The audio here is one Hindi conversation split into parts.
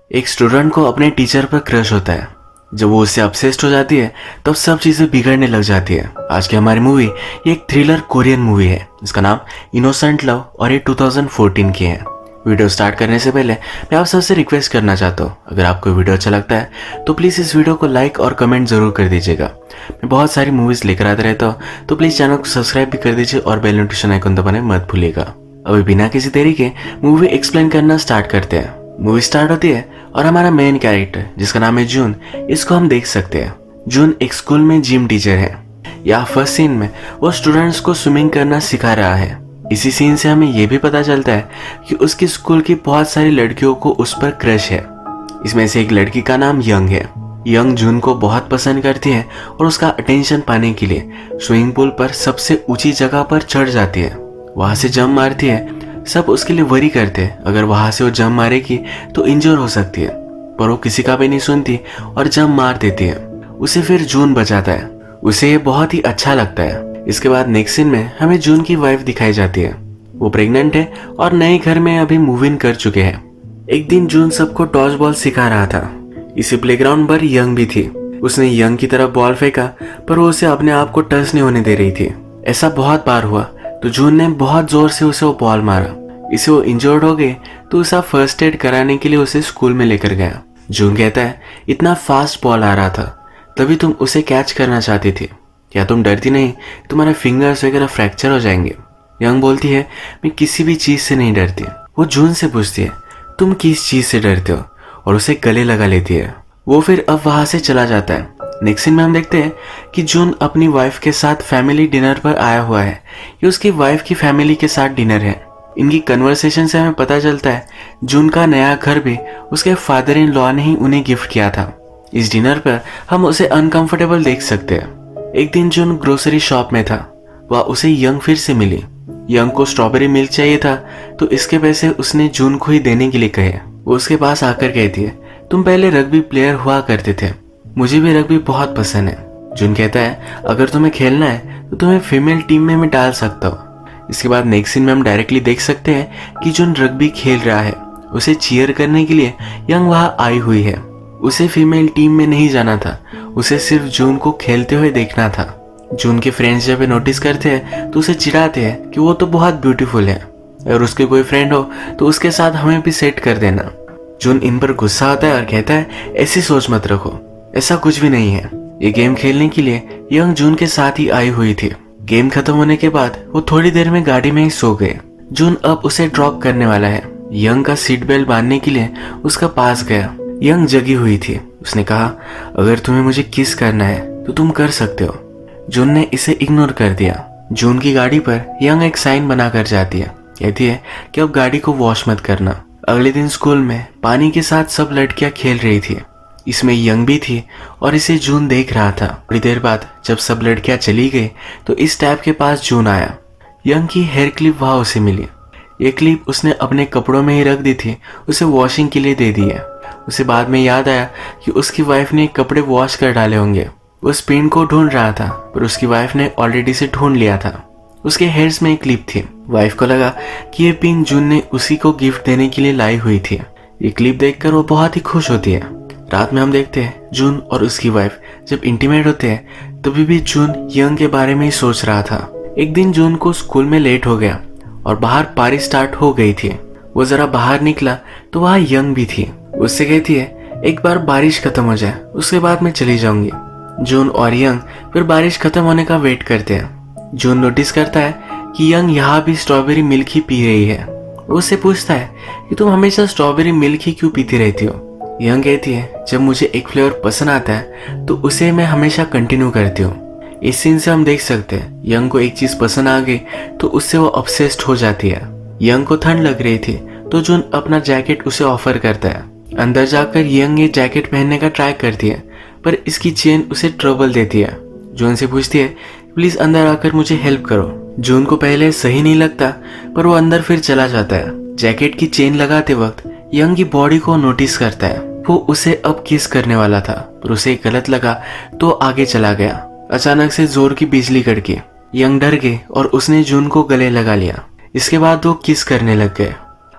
एक स्टूडेंट को अपने टीचर पर क्रश होता है। जब वो उससे ऑब्सेस्ड हो जाती है तब सब चीजें बिगड़ने लग जाती है। आज की हमारी मूवी ये एक थ्रिलर कोरियन मूवी है। इसका नाम इनोसेंट लव और ये 2014 की है। वीडियो स्टार्ट करने से पहले मैं आप सबसे रिक्वेस्ट करना चाहता हूँ, अगर आपको वीडियो अच्छा लगता है तो प्लीज़ इस वीडियो को लाइक और कमेंट जरूर कर दीजिएगा। मैं बहुत सारी मूवीज़ लेकर आता रहता हूँ, तो प्लीज़ चैनल को सब्सक्राइब भी कर दीजिए और बेल नोटिफिकेशन आइकन दबाने मत भूलिएगा। अभी बिना किसी देरी के मूवी एक्सप्लेन करना स्टार्ट करते हैं। मूवी स्टार्ट होती है और हमारा मेन कैरेक्टर जिसका नाम है जून, इसको हम देख सकते हैं। जून एक स्कूल में जिम टीचर है। यहाँ फर्स्ट सीन में वो स्टूडेंट्स को स्विमिंग करना सिखा रहा है। इसी सीन से हमें यह भी पता चलता है कि उसकी स्कूल की बहुत सारी लड़कियों को उस पर क्रश है। इसमें से एक लड़की का नाम यंग है। यंग जून को बहुत पसंद करती है और उसका अटेंशन पाने के लिए स्विमिंग पूल पर सबसे ऊंची जगह पर चढ़ जाती है। वहां से जंप मारती है। सब उसके लिए वरी करते हैं, अगर वहां से वो जंप मारेगी तो इंजर हो सकती है, पर वो किसी का भी नहीं सुनती और जंप मार देती है। उसे फिर जून बचाता है। उसे ये बहुत ही अच्छा लगता है। इसके बाद नेक्स्ट सीन में हमें जून की वाइफ दिखाई जाती है। वो प्रेग्नेंट है और नए घर में अभी मूव इन कर चुके हैं। एक दिन जून सबको टॉस बॉल सिखा रहा था। इसी प्लेग्राउंड पर यंग भी थी। उसने यंग की तरफ बॉल फेंका, पर वो उसे अपने आप को टच नहीं होने दे रही थी। ऐसा बहुत बार हुआ तो जून ने बहुत जोर से उसे वो बॉल मारा। इसे वो इंजर्ड हो गई तो उसे फर्स्ट एड कराने के लिए उसे स्कूल में लेकर गया। जून कहता है, इतना फास्ट बॉल आ रहा था, तभी तुम उसे कैच करना चाहती थी। क्या तुम डरती नहीं? तुम्हारे फिंगर्स वगैरह फ्रैक्चर हो जाएंगे। यंग बोलती है, मैं किसी भी चीज से नहीं डरती। वो जून से पूछती है, तुम किस चीज से डरते हो, और उसे गले लगा लेती है। वो फिर अब वहां से चला जाता है। नेक्स्ट सीन में हम देखते हैं कि जून अपनी वाइफ के साथ फैमिली डिनर पर आया हुआ है। ये उसकी वाइफ की फैमिली के साथ डिनर है। इनकी कन्वर्सेशन से हमें पता चलता है जून का नया घर भी उसके फादर इन लॉ ने ही उन्हें गिफ्ट किया था। इस डिनर पर हम उसे अनकंफर्टेबल देख सकते हैं। एक दिन जून ग्रोसरी शॉप में था। वह उसे यंग फिर से मिली। यंग को स्ट्रॉबेरी मिल्क चाहिए था, तो इसके पैसे उसने जून को ही देने के लिए कहे। वो उसके पास आकर कहती है, तुम पहले रग्बी प्लेयर हुआ करते थे, मुझे भी रग्बी बहुत पसंद है। जून कहता है, अगर तुम्हें खेलना है तो तुम्हें फीमेल टीम में मैं डाल सकता हूँ। इसके बाद नेक्स्ट सीन में हम डायरेक्टली देख सकते हैं कि जून रग्बी खेल रहा है। उसे चीयर करने के लिए यंग वहां आई हुई है। उसे फीमेल टीम में नहीं जाना था, उसे सिर्फ जून को खेलते हुए देखना था। जून के फ्रेंड्स जब नोटिस करते हैं तो उसे चिढ़ाते हैं कि वो तो बहुत ब्यूटीफुल है, और उसके कोई फ्रेंड हो तो उसके साथ हमें भी सेट कर देना। जून इन पर गुस्सा आता है और कहता है, ऐसी सोच मत रखो, ऐसा कुछ भी नहीं है। ये गेम खेलने के लिए यंग जून के साथ ही आई हुई थी। गेम खत्म होने के बाद वो थोड़ी देर में गाड़ी में ही सो गए। जून अब उसे ड्रॉप करने वाला है। यंग का सीट बेल्ट बांधने के लिए उसका पास गया। यंग जगी हुई थी। उसने कहा, अगर तुम्हें मुझे किस करना है तो तुम कर सकते हो। जून ने इसे इग्नोर कर दिया। जून की गाड़ी पर यंग एक साइन बनाकर जाती है। कहती है कि अब गाड़ी को वॉश मत करना। अगले दिन स्कूल में पानी के साथ सब लड़कियां खेल रही थी। इसमें यंग भी थी और इसे जून देख रहा था। थोड़ी देर बाद जब सब लड़कियां चली गई तो इस टैप के पास जून आया। यंग की हेयर क्लिप वहां उसे मिली। ये क्लिप उसने अपने कपड़ों में ही रख दी थी, उसे वॉशिंग के लिए दे दी है। उसे बाद में याद आया कि उसकी वाइफ ने कपड़े वॉश कर डाले होंगे। वो उस पिन को ढूंढ रहा था, पर उसकी वाइफ ने ऑलरेडी से ढूंढ लिया था। उसके हेयर्स में एक क्लिप थी। वाइफ को लगा कि ये पिन जून ने उसी को गिफ्ट देने के लिए लाई हुई थी। ये क्लिप देखकर वो बहुत ही खुश होती है। रात में हम देखते हैं जून और उसकी वाइफ जब इंटीमेट होते हैं, तभी भी जून यंग के बारे में ही सोच रहा था। एक दिन जून को स्कूल में लेट हो गया और बाहर बारिश स्टार्ट हो गई थी। वो जरा बाहर निकला तो वहां यंग भी थी। उससे कहती है, एक बार बारिश खत्म हो जाए उसके बाद मैं चली जाऊंगी। जून और यंग फिर बारिश खत्म होने का वेट करते हैं। जून नोटिस करता है कि यंग यहाँ भी स्ट्रॉबेरी मिल्क ही पी रही है। वो उससे पूछता है कि तुम हमेशा स्ट्रॉबेरी मिल्क ही क्यों पीती रहती हो? यंग कहती है, जब मुझे एक फ्लेवर पसंद आता है तो उसे मैं हमेशा कंटिन्यू करती हूँ। इस सीन से हम देख सकते हैं यंग को एक चीज पसंद आ गई तो उससे वो ऑब्सेस्ड हो जाती है। यंग को ठंड लग रही थी तो जून अपना जैकेट उसे ऑफर करता है। अंदर जाकर यंग ये जैकेट पहनने का ट्राई करती है, पर इसकी चेन उसे ट्रबल देती है। जून से पूछती है, प्लीज अंदर आकर मुझे हेल्प करो। जून को पहले सही नहीं लगता, पर वो अंदर फिर चला जाता है। जैकेट की चेन लगाते वक्त यंग की बॉडी को नोटिस करता है। वो उसे अब किस करने वाला था, पर उसे गलत लगा तो आगे चला गया। अचानक से जोर की बिजली कड़की। यंग डर गए और उसने जून को गले लगा लिया। इसके बाद वो किस करने लग गए।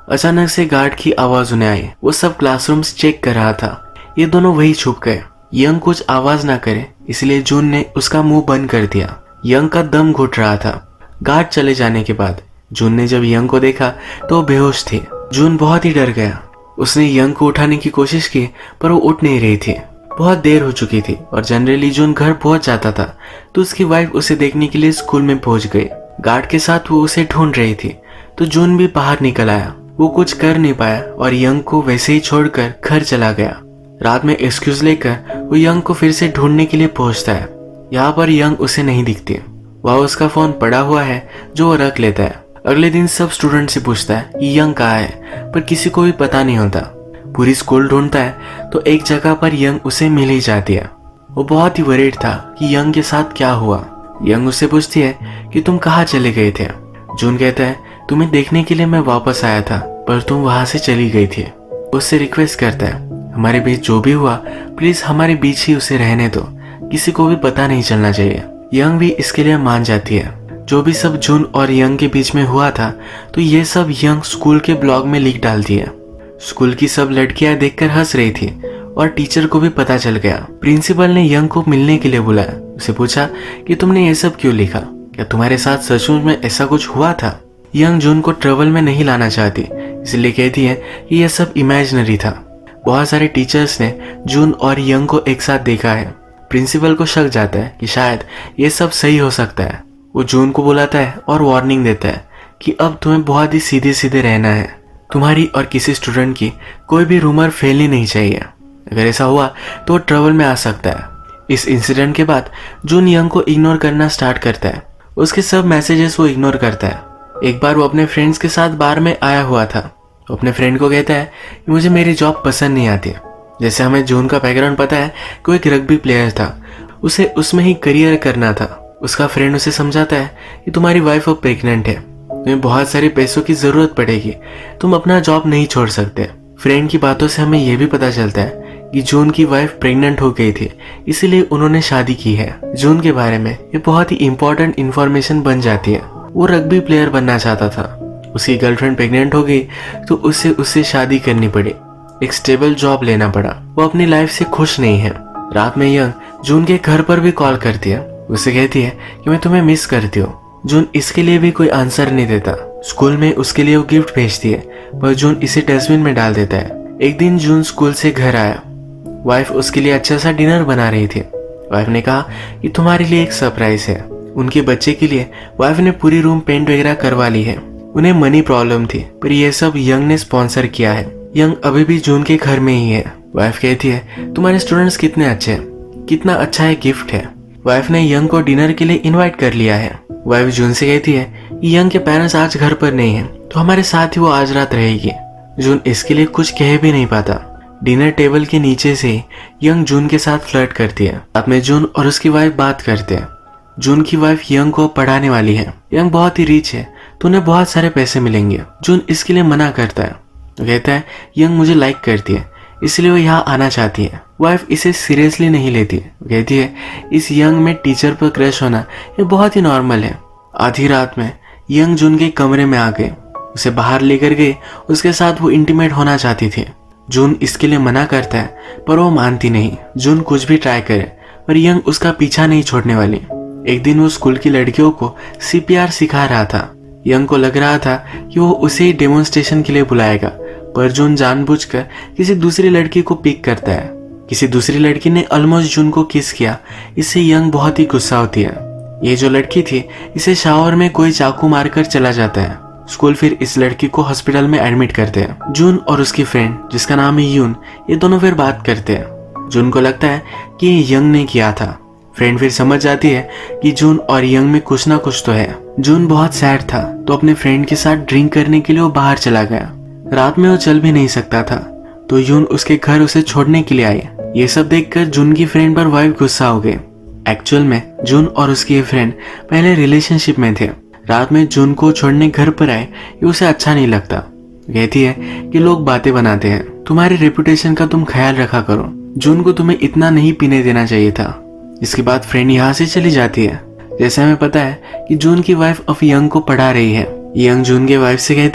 अचानक से गार्ड की आवाज उन्हें आई। वो सब क्लासरूम्स चेक कर रहा था। ये दोनों वही छुप गए। यंग कुछ आवाज ना करे इसलिए जून ने उसका मुंह बंद कर दिया। यंग का दम घुट रहा था। गार्ड चले जाने के बाद जून ने जब यंग को देखा तो वो बेहोश थी। जून बहुत ही डर गया। उसने यंग को उठाने की कोशिश की पर वो उठ नहीं रही थी। बहुत देर हो चुकी थी और जनरली जून घर पहुंच जाता था तो उसकी वाइफ उसे देखने के लिए स्कूल में पहुंच गई। गार्ड के साथ वो उसे ढूंढ रही थी तो जून भी बाहर निकल आया। वो कुछ कर नहीं पाया और यंग को वैसे ही छोड़कर घर चला गया। रात में एक्सक्यूज लेकर वो यंग को फिर से ढूंढने के लिए पहुंचता है। यहाँ पर यंग उसे नहीं दिखती। वह उसका फोन पड़ा हुआ है जो वो रख लेता है। अगले दिन सब स्टूडेंट से पूछता है कि यंग कहाँ है पर किसी को भी पता नहीं होता। पूरी स्कूल ढूंढता है तो एक जगह पर यंग उसे मिल ही जाती है। वो बहुत ही वरीड था कि यंग के साथ क्या हुआ। यंग उससे पूछती है कि तुम कहाँ चले गए थे। जून कहता है तुम्हें देखने के लिए मैं वापस आया था पर तुम वहां से चली गई थी। उससे रिक्वेस्ट करता है हमारे बीच जो भी हुआ प्लीज हमारे बीच ही उसे रहने दो, किसी को भी पता नहीं चलना चाहिए। यंग भी इसके लिए मान जाती है। जो भी सब जून और यंग के बीच में हुआ था तो ये सब यंग स्कूल के ब्लॉग में लिख डालती है। स्कूल की सब लड़कियां देखकर हंस रही थी और टीचर को भी पता चल गया। प्रिंसिपल ने यंग को मिलने के लिए बुलाया। उसे पूछा कि तुमने ये सब क्यों लिखा, क्या तुम्हारे साथ सचमुच में ऐसा कुछ हुआ था। यंग जून को ट्रबल में नहीं लाना चाहती इसलिए कहती है कि यह सब इमेजिनरी था। बहुत सारे टीचर्स ने जून और यंग को एक साथ देखा है। प्रिंसिपल को शक जाता है कि शायद ये सब सही हो सकता है। वो जून को बुलाता है और वार्निंग देता है कि अब तुम्हें बहुत ही सीधे सीधे रहना है। तुम्हारी और किसी स्टूडेंट की कोई भी रूमर फैलनी नहीं चाहिए। अगर ऐसा हुआ तो वो ट्रबल में आ सकता है। इस इंसिडेंट के बाद जून यंग को इग्नोर करना स्टार्ट करता है। उसके सब मैसेजेस वो इग्नोर करता है। एक बार वो अपने फ्रेंड्स के साथ बार में आया हुआ था। वो अपने फ्रेंड को कहता है कि मुझे मेरी जॉब पसंद नहीं आती। जैसे हमें जून का बैकग्राउंड पता है कि वो एक रग्बी प्लेयर था, उसे उसमें ही करियर करना था। उसका फ्रेंड उसे समझाता है कि तुम्हारी वाइफ अब प्रेग्नेंट है, तुम्हें बहुत सारे पैसों की जरूरत पड़ेगी, तुम अपना जॉब नहीं छोड़ सकते। फ्रेंड की बातों से हमें यह भी पता चलता है कि जून की वाइफ प्रेग्नेंट हो गई थी इसीलिए उन्होंने शादी की है। जून के बारे में ये बहुत ही इंपॉर्टेंट इंफॉर्मेशन बन जाती है। वो रग्बी प्लेयर बनना चाहता था। उसकी गर्लफ्रेंड प्रेग्नेंट हो गई तो उससे शादी करनी पड़ी, एक स्टेबल जॉब लेना पड़ा। वो अपनी लाइफ से खुश नहीं है। रात में यंग जून के घर पर भी कॉल करती है। उसे कहती है कि मैं तुम्हें मिस करती हूँ। जून इसके लिए भी कोई आंसर नहीं देता। स्कूल में उसके लिए वो गिफ्ट भेजती है पर जून इसे डस्टबिन में डाल देता है। एक दिन जून स्कूल से घर आया। वाइफ उसके लिए अच्छा सा डिनर बना रही थी। वाइफ ने कहा कि तुम्हारे लिए एक सरप्राइज है। उनके बच्चे के लिए वाइफ ने पूरी रूम पेंट वगैरह करवा ली है। उन्हें मनी प्रॉब्लम थी पर यह सब यंग ने स्पॉन्सर किया है। यंग अभी भी जून के घर में ही है। वाइफ कहती है तुम्हारे स्टूडेंट्स कितने अच्छे हैं, कितना अच्छा है गिफ्ट है। वाइफ ने यंग को डिनर के लिए इनवाइट कर लिया है। वाइफ जून से कहती है कि यंग के पेरेंट्स आज घर पर नहीं है तो हमारे साथ ही वो आज रात रहेगी। जून इसके लिए कुछ कह भी नहीं पाता। डिनर टेबल के नीचे से यंग जून के साथ फ्लर्ट करती है। रात में जून और उसकी वाइफ बात करते हैं। जून की वाइफ यंग को पढ़ाने वाली है। यंग बहुत ही रिच है तो उन्हें बहुत सारे पैसे मिलेंगे। जून इसके लिए मना करता है। तो कहता है यंग मुझे लाइक करती है इसलिए वो यहाँ आना चाहती है। वाइफ इसे सीरियसली नहीं लेती। कहती है इस यंग में टीचर पर क्रश होना ये बहुत ही नॉर्मल है। आधी रात में यंग जून के कमरे में आ गए, उसे बाहर लेकर गए। उसके साथ वो इंटीमेट होना चाहती थी। जून इसके लिए मना करता है पर वो मानती नहीं। जून कुछ भी ट्राई करे पर यंग उसका पीछा नहीं छोड़ने वाली। एक दिन वो स्कूल की लड़कियों को CPR सिखा रहा था। यंग को लग रहा था कि वो उसे ही डेमोन्स्ट्रेशन के लिए बुलाएगा पर जून जानबूझकर किसी दूसरी लड़की को पिक करता है। किसी दूसरी लड़की ने ऑलमोस्ट जून को किस किया। इससे यंग बहुत ही गुस्सा होती है। ये जो लड़की थी इसे शावर में कोई चाकू मारकर चला जाता है। स्कूल फिर इस लड़की को हॉस्पिटल में एडमिट करते हैं। जून और उसकी फ्रेंड जिसका नाम है यून, ये दोनों फिर बात करते हैं। जून को लगता है कि ये यंग ने किया था। फ्रेंड फिर समझ जाती है कि जून और यंग में कुछ ना कुछ तो है। जून बहुत सैड था तो अपने फ्रेंड के साथ ड्रिंक करने के लिए वो बाहर चला गया। रात में वो चल भी नहीं सकता था तो यून उसके घर उसे छोड़ने के लिए आई। ये सब देखकर जून की फ्रेंड पर वाइफ गुस्सा हो गई। एक्चुअल में जून और उसकी फ्रेंड पहले रिलेशनशिप में थे। रात में जून को छोड़ने घर पर आए ये उसे अच्छा नहीं लगता। कहती है कि लोग बातें बनाते हैं, तुम्हारी रेपुटेशन का तुम ख्याल रखा करो। जून को तुम्हें इतना नहीं पीने देना चाहिए था। इसके बाद फ्रेंड यहाँ से चली जाती है। जैसे हमें पता है कि जून की वाइफ अब यंग को पढ़ा रही है। यंग जून के वाइफ से कहती है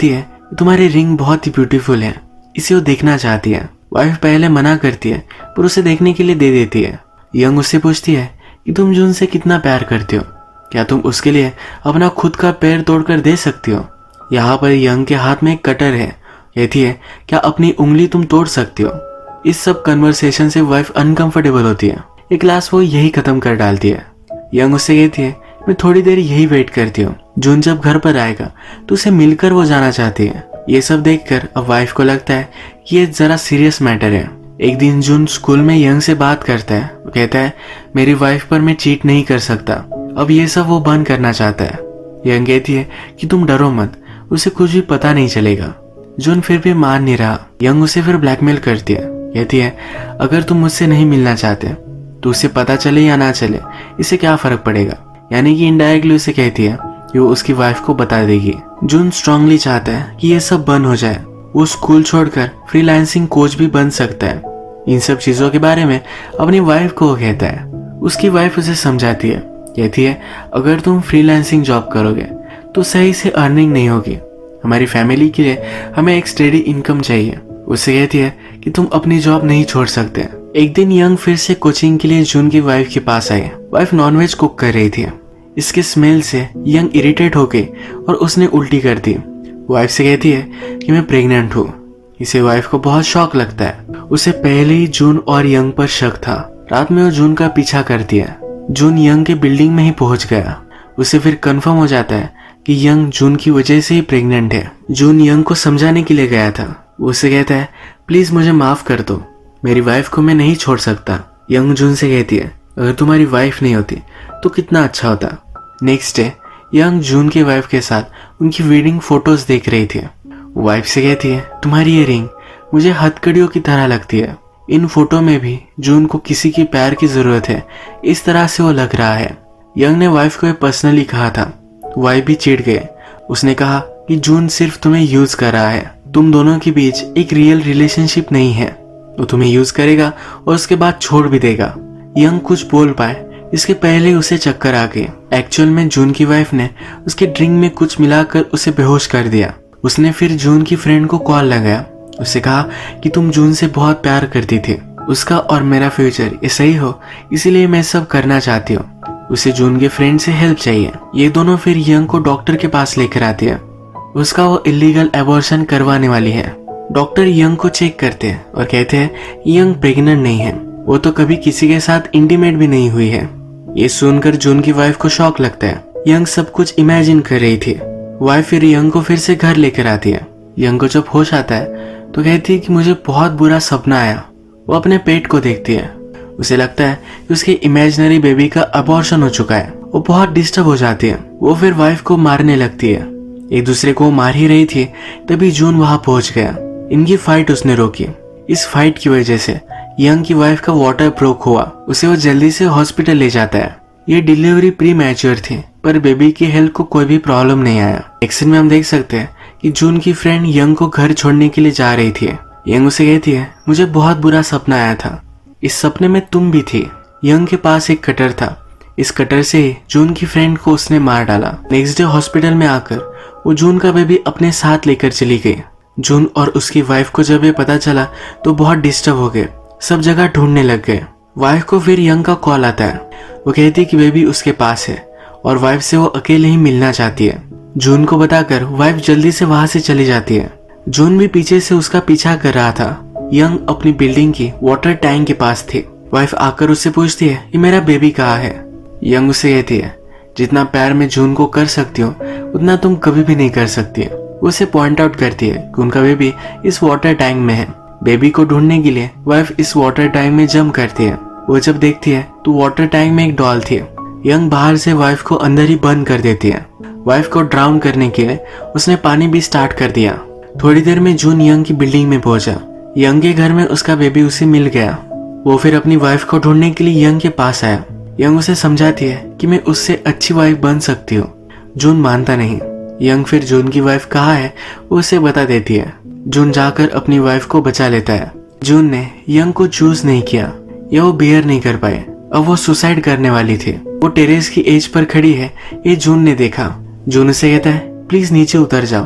तुम्हारी रिंग बहुत ही ब्यूटीफुल है, इसे वो देखना चाहती है। वाइफ पहले मना करती है पर उसे देखने के लिए दे देती है। यंग उससे पूछती है कि तुम जून से कितना प्यार करती हो, क्या तुम उसके लिए अपना खुद का पैर तोड़कर दे सकती हो। यहाँ पर यंग के हाथ में एक कटर है, कहती है क्या अपनी उंगली तुम तोड़ सकती हो। इस सब कन्वर्सेशन से वाइफ अनकंफर्टेबल होती है। एक क्लास वो यही खत्म कर डालती है। यंग उससे कहती है मैं थोड़ी देर यही वेट करती हूँ, जून जब घर पर आएगा तो उसे मिलकर वो जाना चाहती है। ये सब देखकर अब वाइफ को लगता है कि ये जरा सीरियस मैटर है। एक दिन जून स्कूल में यंग से बात करता है। वो कहता है मेरी वाइफ पर मैं चीट नहीं कर सकता। अब ये सब वो बंद करना चाहता है। यंग कहती है कि तुम डरो मत, उसे कुछ भी पता नहीं चलेगा। जून फिर भी मान नहीं रहा। यंग उसे फिर ब्लैकमेल करती है, कहती है अगर तुम मुझसे नहीं मिलना चाहते तो उसे पता चले या ना चले इससे क्या फर्क पड़ेगा। यानी कि इनडायरेक्टली उसे कहती है कि वो उसकी वाइफ को बता देगी। जून स्ट्रांगली चाहता है कि ये सब बंद हो जाए। वो स्कूल छोड़कर फ्रीलांसिंग कोच भी बन सकता है। इन सब चीजों के बारे में अपनी वाइफ को कहता है। उसकी वाइफ उसे समझाती है, कहती है अगर तुम फ्रीलांसिंग जॉब करोगे तो सही से अर्निंग नहीं होगी। हमारी फैमिली के लिए हमें एक स्टेडी इनकम चाहिए। उससे कहती है कि तुम अपनी जॉब नहीं छोड़ सकते। एक दिन यंग फिर से कोचिंग के लिए जून की वाइफ के पास आई। वाइफ नॉनवेज कुक कर रही थी। इसके स्मेल से यंग इरिटेट हो गई और उसने उल्टी कर दी। वाइफ से कहती है कि मैं प्रेग्नेंट हूँ। इसे वाइफ को बहुत शॉक लगता है। उसे पहले ही जून और यंग पर शक था। रात में वो जून का पीछा करती है। जून यंग के बिल्डिंग में ही पहुंच गया। उसे फिर कंफर्म हो जाता है कि यंग जून की वजह से ही प्रेग्नेंट है। जून यंग को समझाने के लिए गया था। उसे कहता है प्लीज मुझे माफ कर दो, मेरी वाइफ को मैं नहीं छोड़ सकता। यंग जून से कहती है अगर तुम्हारी वाइफ नहीं होती तो कितना अच्छा होता। नेक्स्ट डे यंग जून की वाइफ के साथ उनकी वेडिंग फोटोज देख रही थी। वाइफ से कहती है तुम्हारी ये रिंग मुझे हथकड़ियों की तरह लगती है। इन फोटो में भी जून को किसी की प्यार की जरूरत है, इस तरह से वो लग रहा है। यंग ने वाइफ को पर्सनली कहा था। वाइफ भी चिढ़ गए। उसने कहा कि जून सिर्फ तुम्हें यूज कर रहा है, तुम दोनों के बीच एक रियल रिलेशनशिप नहीं है। वो तुम्हें यूज करेगा और उसके बाद छोड़ भी देगा। यंग कुछ बोल पाए इसके पहले उसे चक्कर आ गए। एक्चुअल में जून की वाइफ ने उसके ड्रिंक में कुछ मिलाकर उसे बेहोश कर दिया। उसने फिर जून की फ्रेंड को कॉल लगाया। उससे कहा कि तुम जून से बहुत प्यार करती थी, उसका और मेरा फ्यूचर ऐसा ही हो, इसीलिए मैं सब करना चाहती हूँ। उसे जून के फ्रेंड से हेल्प चाहिए। ये दोनों फिर यंग को डॉक्टर के पास लेकर आती है। उसका वो इलीगल एबॉर्शन करवाने वाली है। डॉक्टर यंग को चेक करते हैं और कहते हैं यंग प्रेग्नेंट नहीं है, वो तो कभी किसी के साथ इंटीमेट भी नहीं हुई है। ये सुनकर जून की वाइफ को शॉक लगता है। यंग सब कुछ इमेजिन कर रही थी। वाइफ फिर यंग को फिर से घर लेकर आती है। यंग को जब होश आता है तो कहती है कि मुझे बहुत बुरा सपना आया। वो अपने पेट को देखती है। उसे लगता है कि उसके इमेजिनरी बेबी का अबॉर्शन हो चुका है। वो बहुत डिस्टर्ब हो जाती है। वो फिर वाइफ को मारने लगती है। एक दूसरे को मार ही रही थी तभी जून वहां पहुंच गया। इनकी फाइट उसने रोकी। इस फाइट की वजह से यंग की वाइफ का वाटर ब्रोक हुआ। उसे वो जल्दी से हॉस्पिटल ले जाता है। ये डिलीवरी प्री मैच्योर थी पर बेबी की हेल्थ को कोई भी प्रॉब्लम नहीं आया। एक्शन में हम देख सकते हैं कि जून की फ्रेंड यंग को घर छोड़ने के लिए जा रही थी। यंग उसे कहती है मुझे बहुत बुरा सपना आया था, इस सपने में तुम भी थी। यंग के पास एक कटर था। इस कटर से जून की फ्रेंड को उसने मार डाला। नेक्स्ट डे हॉस्पिटल में आकर वो जून का बेबी अपने साथ लेकर चली गई। जून और उसकी वाइफ को जब ये पता चला तो बहुत डिस्टर्ब हो गए। सब जगह ढूंढने लग गए। वाइफ को फिर यंग का कॉल आता है। वो कहती है कि बेबी उसके पास है और वाइफ से वो अकेले ही मिलना चाहती है। जून को बताकर वाइफ जल्दी से वहां से चली जाती है। जून भी पीछे से उसका पीछा कर रहा था। यंग अपनी बिल्डिंग की वाटर टैंक के पास थी। वाइफ आकर उससे पूछती है कि मेरा बेबी कहाँ है। यंग उसे कहती है जितना प्यार मैं जून को कर सकती हूँ उतना तुम कभी भी नहीं कर सकती। उसे पॉइंट आउट करती है कि उनका बेबी इस वाटर टैंक में है। बेबी को ढूंढने के लिए वाइफ इस वाटर टैंक में जंप करती है। वो जब देखती है तो वाटर टैंक में एक डॉल थी। यंग बाहर से वाइफ को अंदर ही बंद कर देती है। वाइफ को ड्राउन करने के लिए उसने पानी भी स्टार्ट कर दिया। थोड़ी देर में जून यंग की बिल्डिंग में पहुंचा। यंग के घर में उसका बेबी उसे मिल गया। वो फिर अपनी वाइफ को ढूंढने के लिए यंग के पास आया। यंग उसे समझाती है कि मैं उससे अच्छी वाइफ बन सकती हूँ। जून मानता नहीं। यंग फिर जून की वाइफ कहाँ है वो उसे बता देती है। जून जाकर अपनी वाइफ को बचा लेता है। जून ने यंग को चूज नहीं किया या वो बियर नहीं कर पाए। अब वो सुसाइड करने वाली थी। वो टेरेस की एज पर खड़ी है, ये जून ने देखा। जून उसे कहता है प्लीज नीचे उतर जाओ,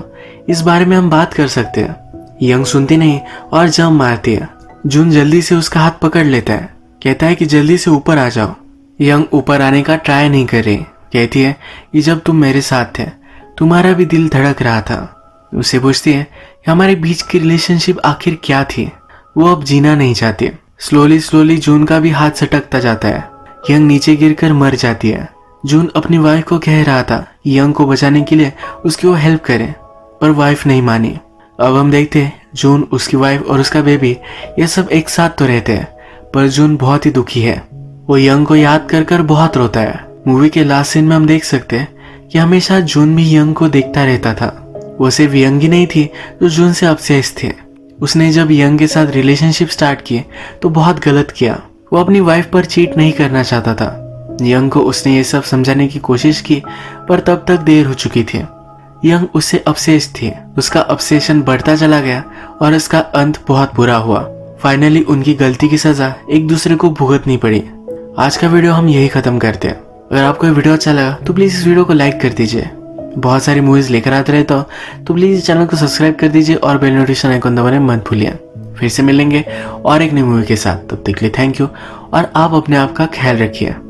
इस बारे में हम बात कर सकते हैं। यंग सुनती नहीं और जंप मारती है। जून जल्दी से उसका हाथ पकड़ लेता है, कहता है कि जल्दी से ऊपर आ जाओ। यंग ऊपर आने का ट्राई नहीं कर रही, कहती है कि जब तुम मेरे साथ थे तुम्हारा भी दिल धड़क रहा था। उससे पूछती है कि हमारे बीच की रिलेशनशिप आखिर क्या थी। वो अब जीना नहीं चाहती। स्लोली स्लोली जून का भी हाथ सटकता जाता है। यंग नीचे गिरकर मर जाती है। जून अपनी वाइफ को कह रहा था यंग को बचाने के लिए उसकी वो हेल्प करे, पर वाइफ नहीं मानी। अब हम देखते हैं जून, उसकी वाइफ और उसका बेबी ये सब एक साथ तो रहते हैं, पर जून बहुत ही दुखी है। वो यंग को याद कर कर बहुत रोता है। मूवी के लास्ट सीन में हम देख सकते हैं कि हमेशा जून भी यंग को देखता रहता था। वो सिर्फ यंग ही नहीं थी जो जून से ऑब्सेस्ड थे। उसने जब यंग के साथ रिलेशनशिप स्टार्ट किए तो बहुत गलत किया। वो अपनी वाइफ पर चीट नहीं करना चाहता था। यंग को उसने ये सब समझाने की कोशिश की, पर तब तक देर हो चुकी थी। यंग उससे ऑब्सेस्ड थी। उसका ऑब्सेशन बढ़ता चला गया और इसका अंत बहुत बुरा हुआ। फाइनली उनकी गलती की सजा एक दूसरे को भुगतनी पड़ी। आज का वीडियो हम यही खत्म करते हैं। अगर आपको ये वीडियो अच्छा लगा तो प्लीज इस वीडियो को लाइक कर दीजिए। बहुत सारी मूवीज लेकर आते रहता हूँ तो प्लीज इस चैनल को सब्सक्राइब कर दीजिए और बेल नोटिफिकेशन आइकन दबाना मत भूलिए। फिर से मिलेंगे और एक नई मूवी के साथ। तब तक के लिए थैंक यू और आप अपने आप का ख्याल रखिए।